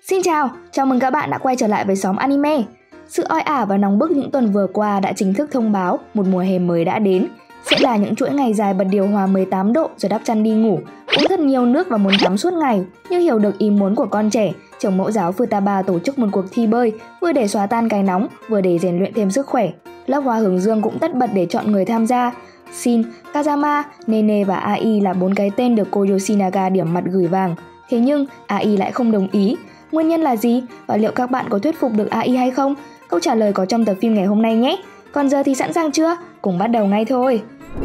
Xin chào, chào mừng các bạn đã quay trở lại với Xóm Anime. Sự oi ả và nóng bức những tuần vừa qua đã chính thức thông báo một mùa hè mới đã đến. Sẽ là những chuỗi ngày dài bật điều hòa 18 độ rồi đắp chăn đi ngủ, uống thật nhiều nước và muốn tắm suốt ngày. Nhưng hiểu được ý muốn của con trẻ, trưởng mẫu giáo Futaba tổ chức một cuộc thi bơi, vừa để xóa tan cái nóng, vừa để rèn luyện thêm sức khỏe. Lớp hoa hướng dương cũng tất bật để chọn người tham gia. Shin, Kazama, Nene và Ai là 4 cái tên được cô Yoshinaga điểm mặt gửi vàng. Thế nhưng Ai lại không đồng ý. Nguyên nhân là gì? Và liệu các bạn có thuyết phục được Ai hay không? Câu trả lời có trong tập phim ngày hôm nay nhé! Còn giờ thì sẵn sàng chưa? Cùng bắt đầu ngay thôi!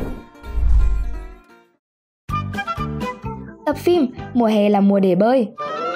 Tập phim Mùa hè là mùa để bơi.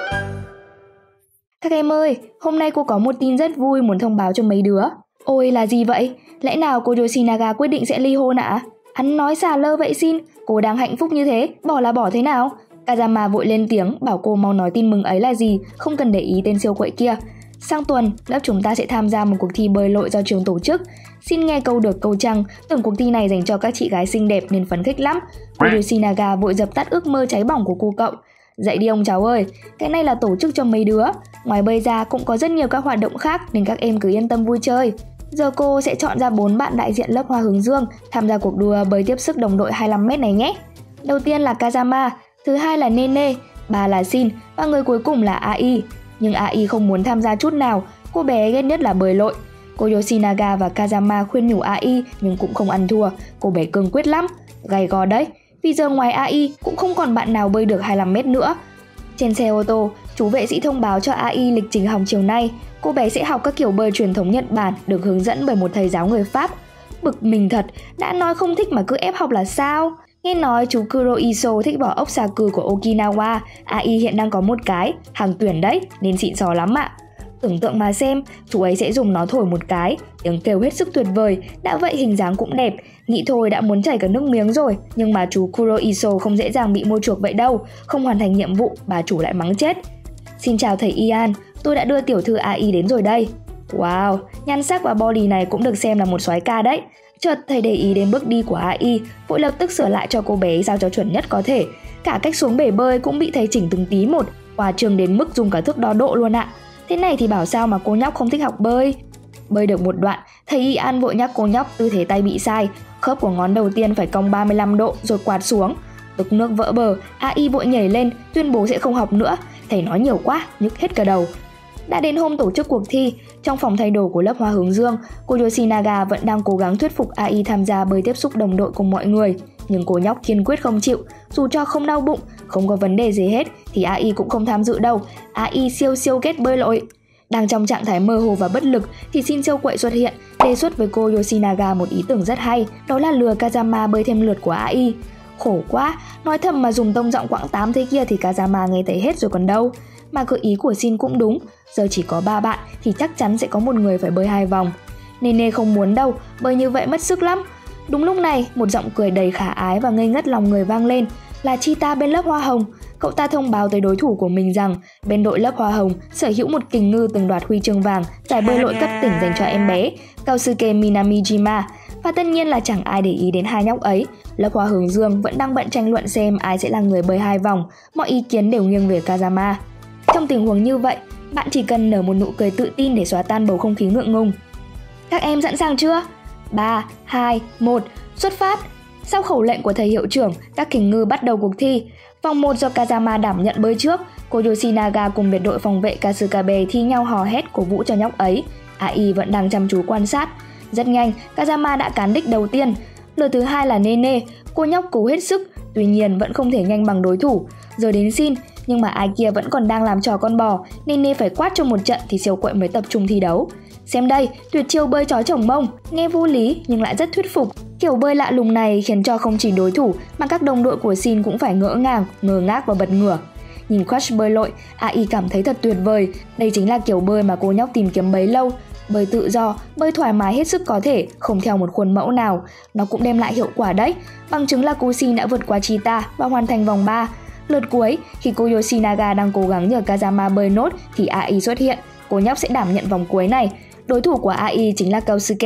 Các em ơi, hôm nay cô có một tin rất vui muốn thông báo cho mấy đứa. Ôi, là gì vậy? Lẽ nào cô Yoshinaga quyết định sẽ ly hôn ạ? Hắn nói xà lơ vậy Shin, cô đang hạnh phúc như thế, bỏ là bỏ thế nào? Kazama vội lên tiếng bảo cô mau nói tin mừng ấy là gì, không cần để ý tên siêu quậy kia. Sang tuần, lớp chúng ta sẽ tham gia một cuộc thi bơi lội do trường tổ chức. Xin nghe câu được câu trăng, tưởng cuộc thi này dành cho các chị gái xinh đẹp nên phấn khích lắm. Cô Yoshinaga vội dập tắt ước mơ cháy bỏng của cô cậu. Dậy đi ông cháu ơi, cái này là tổ chức cho mấy đứa. Ngoài bơi ra cũng có rất nhiều các hoạt động khác nên các em cứ yên tâm vui chơi. Giờ cô sẽ chọn ra 4 bạn đại diện lớp hoa hướng dương tham gia cuộc đua bơi tiếp sức đồng đội 25m này nhé. Đầu tiên là Kazama, thứ hai là Nene, ba là Shin và người cuối cùng là Ai. Nhưng Ai không muốn tham gia chút nào, cô bé ghét nhất là bơi lội. Cô Yoshinaga và Kazama khuyên nhủ Ai nhưng cũng không ăn thua, cô bé cương quyết lắm. Gay go đấy, vì giờ ngoài Ai cũng không còn bạn nào bơi được 25m nữa. Trên xe ô tô, chú vệ sĩ thông báo cho Ai lịch trình học chiều nay. Cô bé sẽ học các kiểu bơi truyền thống Nhật Bản được hướng dẫn bởi một thầy giáo người Pháp. Bực mình thật, đã nói không thích mà cứ ép học là sao? Nghe nói chú Kuroiso thích vỏ ốc xà cừ của Okinawa, Ai hiện đang có một cái, hàng tuyển đấy, nên xịn sò lắm ạ. Tưởng tượng mà xem, chú ấy sẽ dùng nó thổi một cái, tiếng kêu hết sức tuyệt vời, đã vậy hình dáng cũng đẹp, nghĩ thôi đã muốn chảy cả nước miếng rồi. Nhưng mà chú Kuroiso không dễ dàng bị mua chuộc vậy đâu, không hoàn thành nhiệm vụ, bà chủ lại mắng chết. Xin chào thầy Ian, tôi đã đưa tiểu thư Ai đến rồi đây. Wow, nhan sắc và body này cũng được xem là một soái ca đấy. Chợt thầy để ý đến bước đi của Ai, vội lập tức sửa lại cho cô bé sao cho chuẩn nhất có thể. Cả cách xuống bể bơi cũng bị thầy chỉnh từng tí một, hòa trường đến mức dùng cả thước đo độ luôn ạ. Thế này thì bảo sao mà cô nhóc không thích học bơi. Bơi được một đoạn, thầy Ian vội nhắc cô nhóc tư thế tay bị sai, khớp của ngón đầu tiên phải cong 35 độ rồi quạt xuống. Tức nước vỡ bờ, Ai vội nhảy lên, tuyên bố sẽ không học nữa. Thầy nói nhiều quá, nhức hết cả đầu. Đã đến hôm tổ chức cuộc thi, trong phòng thay đồ của lớp hoa hướng dương, cô Yoshinaga vẫn đang cố gắng thuyết phục Ai tham gia bơi tiếp xúc đồng đội cùng mọi người. Nhưng cô nhóc kiên quyết không chịu, dù cho không đau bụng, không có vấn đề gì hết thì Ai cũng không tham dự đâu. Ai siêu ghét bơi lội. Đang trong trạng thái mơ hồ và bất lực thì Shin siêu quậy xuất hiện, đề xuất với cô Yoshinaga một ý tưởng rất hay, đó là lừa Kazama bơi thêm lượt của Ai. Khổ quá, nói thầm mà dùng tông giọng quãng 8 thế kia thì Kazama nghe thấy hết rồi còn đâu. Mà gợi ý của Shin cũng đúng, giờ chỉ có 3 bạn thì chắc chắn sẽ có một người phải bơi 2 vòng. Nene không muốn đâu, bơi như vậy mất sức lắm. Đúng lúc này, một giọng cười đầy khả ái và ngây ngất lòng người vang lên, là Chita bên lớp hoa hồng. Cậu ta thông báo tới đối thủ của mình rằng bên đội lớp hoa hồng sở hữu một kình ngư từng đoạt huy chương vàng giải bơi lội cấp tỉnh dành cho em bé, Kaosuke Minamijima. Và tất nhiên là chẳng ai để ý đến hai nhóc ấy. Lớp hoa hướng dương vẫn đang bận tranh luận xem ai sẽ là người bơi 2 vòng, mọi ý kiến đều nghiêng về Kazama. Trong tình huống như vậy, bạn chỉ cần nở một nụ cười tự tin để xóa tan bầu không khí ngượng ngùng. Các em sẵn sàng chưa? 3, 2, 1, xuất phát! Sau khẩu lệnh của thầy hiệu trưởng, các kình ngư bắt đầu cuộc thi. Vòng 1 do Kazama đảm nhận bơi trước, cô Yoshinaga cùng biệt đội phòng vệ Kasukabe thi nhau hò hét cổ vũ cho nhóc ấy. Ai vẫn đang chăm chú quan sát. Rất nhanh, Kazama đã cán đích đầu tiên. Lượt thứ hai là Nene, cô nhóc cố hết sức, tuy nhiên vẫn không thể nhanh bằng đối thủ. Giờ đến Shin, nhưng mà ai kia vẫn còn đang làm trò con bò, Nene phải quát cho một trận thì siêu quậy mới tập trung thi đấu. Xem đây, tuyệt chiêu bơi chó chồng mông, nghe vô lý nhưng lại rất thuyết phục. Kiểu bơi lạ lùng này khiến cho không chỉ đối thủ mà các đồng đội của Shin cũng phải ngỡ ngàng, ngơ ngác và bật ngửa. Nhìn crush bơi lội, Ai cảm thấy thật tuyệt vời. Đây chính là kiểu bơi mà cô nhóc tìm kiếm bấy lâu. Bơi tự do, bơi thoải mái hết sức có thể, không theo một khuôn mẫu nào. Nó cũng đem lại hiệu quả đấy. Bằng chứng là cô Shin đã vượt qua Chita và hoàn thành vòng 3. Lượt cuối, khi cô Yoshinaga đang cố gắng nhờ Kazama bơi nốt thì Ai xuất hiện. Cô nhóc sẽ đảm nhận vòng cuối này. Đối thủ của Ai chính là Kaosuke.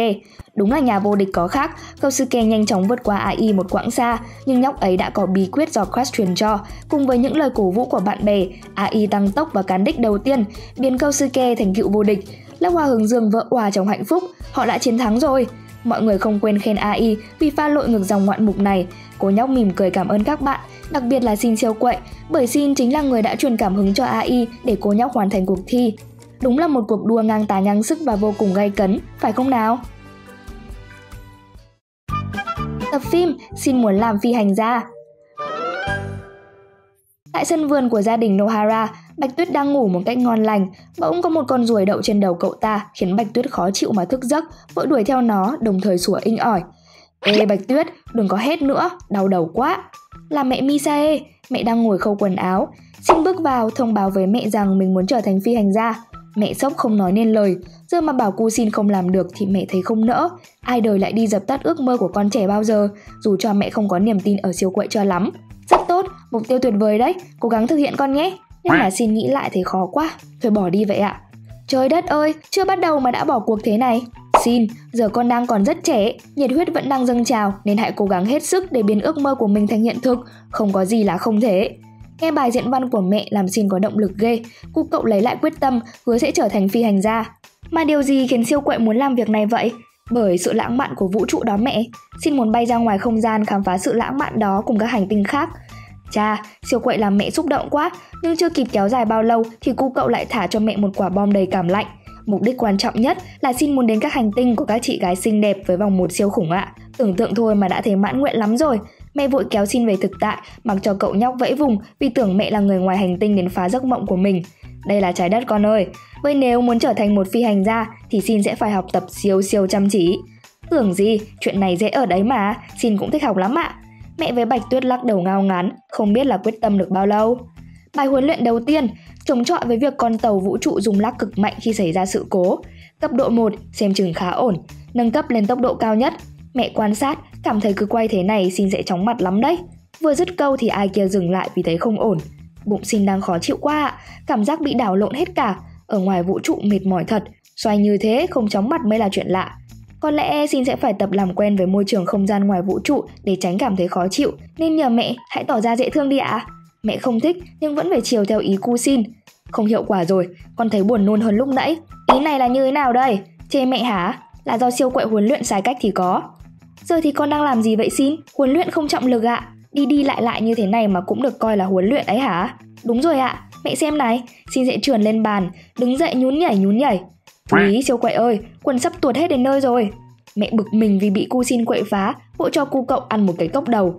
Đúng là nhà vô địch có khác, Kosuke nhanh chóng vượt qua AI một quãng xa, nhưng nhóc ấy đã có bí quyết do Crush truyền cho. Cùng với những lời cổ vũ của bạn bè, AI tăng tốc và cán đích đầu tiên, biến Kosuke thành cựu vô địch. Lớp hoa hướng dương vỡ òa trong hạnh phúc, họ đã chiến thắng rồi. Mọi người không quên khen AI vì pha lội ngược dòng ngoạn mục này. Cô nhóc mỉm cười cảm ơn các bạn, đặc biệt là Shin siêu quậy, bởi Shin chính là người đã truyền cảm hứng cho AI để cô nhóc hoàn thành cuộc thi. Đúng là một cuộc đua ngang tài ngang sức và vô cùng gay cấn, phải không nào? Tập phim Shin muốn làm phi hành gia. Tại sân vườn của gia đình Nohara, Bạch Tuyết đang ngủ một cách ngon lành, bỗng có một con ruồi đậu trên đầu cậu ta khiến Bạch Tuyết khó chịu mà thức giấc, vội đuổi theo nó, đồng thời sủa inh ỏi. Ê Bạch Tuyết, đừng có hét nữa, đau đầu quá. Là mẹ Misae, mẹ đang ngồi khâu quần áo. Shin bước vào thông báo với mẹ rằng mình muốn trở thành phi hành gia. Mẹ sốc không nói nên lời, giờ mà bảo cô Shin không làm được thì mẹ thấy không nỡ. Ai đời lại đi dập tắt ước mơ của con trẻ bao giờ, dù cho mẹ không có niềm tin ở siêu quậy cho lắm. Rất tốt, mục tiêu tuyệt vời đấy, cố gắng thực hiện con nhé. Nhưng mà Shin nghĩ lại thấy khó quá, thôi bỏ đi vậy ạ. Trời đất ơi, chưa bắt đầu mà đã bỏ cuộc thế này. Shin, giờ con đang còn rất trẻ, nhiệt huyết vẫn đang dâng trào nên hãy cố gắng hết sức để biến ước mơ của mình thành hiện thực, không có gì là không thể. Nghe bài diễn văn của mẹ làm Shin có động lực ghê, cô cậu lấy lại quyết tâm, hứa sẽ trở thành phi hành gia. Mà điều gì khiến siêu quậy muốn làm việc này vậy? Bởi sự lãng mạn của vũ trụ đó mẹ. Shin muốn bay ra ngoài không gian khám phá sự lãng mạn đó cùng các hành tinh khác. Chà, siêu quậy làm mẹ xúc động quá, nhưng chưa kịp kéo dài bao lâu thì cu cậu lại thả cho mẹ một quả bom đầy cảm lạnh. Mục đích quan trọng nhất là Shin muốn đến các hành tinh của các chị gái xinh đẹp với vòng một siêu khủng ạ. Tưởng tượng thôi mà đã thấy mãn nguyện lắm rồi. Mẹ vội kéo Shin về thực tại, mặc cho cậu nhóc vẫy vùng vì tưởng mẹ là người ngoài hành tinh đến phá giấc mộng của mình. Đây là trái đất con ơi. Vậy nếu muốn trở thành một phi hành gia thì Shin sẽ phải học tập siêu chăm chỉ. Tưởng gì, chuyện này dễ ở đấy mà, Shin cũng thích học lắm ạ. Mẹ với Bạch Tuyết lắc đầu ngao ngán, không biết là quyết tâm được bao lâu. Bài huấn luyện đầu tiên, chống chọi với việc con tàu vũ trụ rung lắc cực mạnh khi xảy ra sự cố. Cấp độ 1 xem chừng khá ổn, nâng cấp lên tốc độ cao nhất. Mẹ quan sát, cảm thấy cứ quay thế này Shin sẽ chóng mặt lắm đấy. Vừa dứt câu thì ai kia dừng lại vì thấy không ổn. Bụng Shin đang khó chịu quá ạ, cảm giác bị đảo lộn hết cả. Ở ngoài vũ trụ mệt mỏi thật, xoay như thế không chóng mặt mới là chuyện lạ. Có lẽ Shin sẽ phải tập làm quen với môi trường không gian ngoài vũ trụ để tránh cảm thấy khó chịu, nên nhờ mẹ hãy tỏ ra dễ thương đi ạ. Mẹ không thích nhưng vẫn phải chiều theo ý cu Shin. Không hiệu quả rồi, con thấy buồn nôn hơn lúc nãy. Ý này là như thế nào đây? Chê mẹ hả? Là do siêu quậy huấn luyện sai cách thì có. Giờ thì con đang làm gì vậy Shin? Huấn luyện không trọng lực ạ. Đi lại như thế này mà cũng được coi là huấn luyện ấy hả? Đúng rồi ạ, mẹ xem này. Shin sẽ trườn lên bàn, đứng dậy nhún nhảy. Úi siêu quậy ơi, quần sắp tuột hết đến nơi rồi. Mẹ bực mình vì bị cu Shin quậy phá, vội cho cu cậu ăn một cái cốc đầu.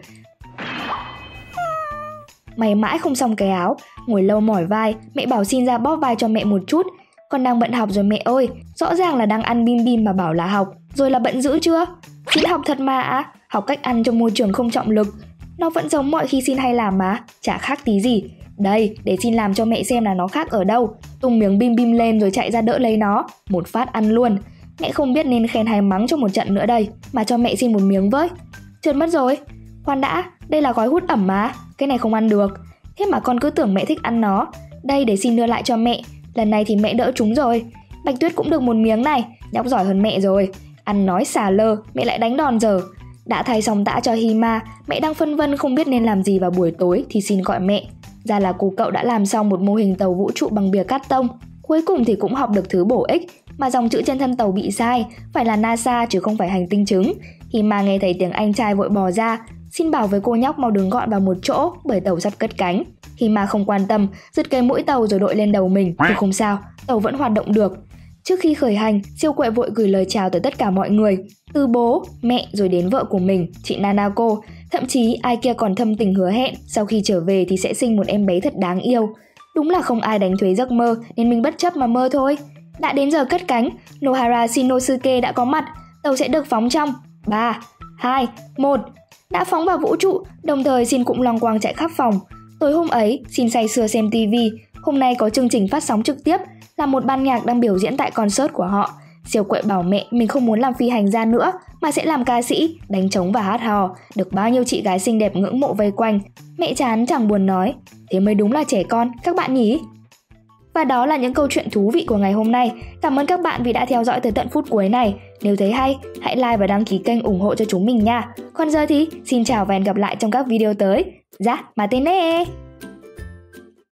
Mày mãi không xong cái áo, ngồi lâu mỏi vai, mẹ bảo Shin ra bóp vai cho mẹ một chút. Con đang bận học rồi mẹ ơi, rõ ràng là đang ăn bim bim mà bảo là học, rồi là bận dữ chưa? Shin học thật mà ạ, học cách ăn trong môi trường không trọng lực. Nó vẫn giống mọi khi Shin hay làm mà, chả khác tí gì. Đây, để Shin làm cho mẹ xem là nó khác ở đâu. Tung miếng bim bim lên rồi chạy ra đỡ lấy nó, một phát ăn luôn. Mẹ không biết nên khen hay mắng cho một trận nữa đây, mà cho mẹ xin một miếng với. Trượt mất rồi. Khoan đã, đây là gói hút ẩm mà, cái này không ăn được. Thế mà con cứ tưởng mẹ thích ăn nó. Đây để Shin đưa lại cho mẹ, lần này thì mẹ đỡ chúng rồi. Bạch Tuyết cũng được một miếng này, nhóc giỏi hơn mẹ rồi. Ăn nói xà lơ, mẹ lại đánh đòn giờ. Đã thay xong tã cho Hima, mẹ đang phân vân không biết nên làm gì vào buổi tối thì Shin gọi mẹ. Ra là cô cậu đã làm xong một mô hình tàu vũ trụ bằng bìa cát tông. Cuối cùng thì cũng học được thứ bổ ích, mà dòng chữ trên thân tàu bị sai, phải là NASA chứ không phải hành tinh trứng. Hima nghe thấy tiếng anh trai vội bò ra, Shin bảo với cô nhóc mau đứng gọn vào một chỗ bởi tàu sắp cất cánh. Hima không quan tâm, giật cái mũi tàu rồi đội lên đầu mình, nhưng không sao, tàu vẫn hoạt động được. Trước khi khởi hành, siêu quậy vội gửi lời chào tới tất cả mọi người, từ bố, mẹ rồi đến vợ của mình, chị Nanako. Thậm chí ai kia còn thâm tình hứa hẹn sau khi trở về thì sẽ sinh một em bé thật đáng yêu. Đúng là không ai đánh thuế giấc mơ nên mình bất chấp mà mơ thôi. Đã đến giờ cất cánh, Nohara Shinosuke đã có mặt, tàu sẽ được phóng trong 3, 2, 1. Đã phóng vào vũ trụ, đồng thời Shin cũng loằng quang chạy khắp phòng. Tối hôm ấy, Shin say sưa xem TV. Hôm nay có chương trình phát sóng trực tiếp, là một ban nhạc đang biểu diễn tại concert của họ. Siêu quậy bảo mẹ mình không muốn làm phi hành gia nữa, mà sẽ làm ca sĩ, đánh trống và hát hò, được bao nhiêu chị gái xinh đẹp ngưỡng mộ vây quanh. Mẹ chán chẳng buồn nói, thế mới đúng là trẻ con, các bạn nhỉ? Và đó là những câu chuyện thú vị của ngày hôm nay. Cảm ơn các bạn vì đã theo dõi tới tận phút cuối này. Nếu thấy hay, hãy like và đăng ký kênh ủng hộ cho chúng mình nha. Còn giờ thì xin chào và hẹn gặp lại trong các video tới. Dạ, mà tên nè.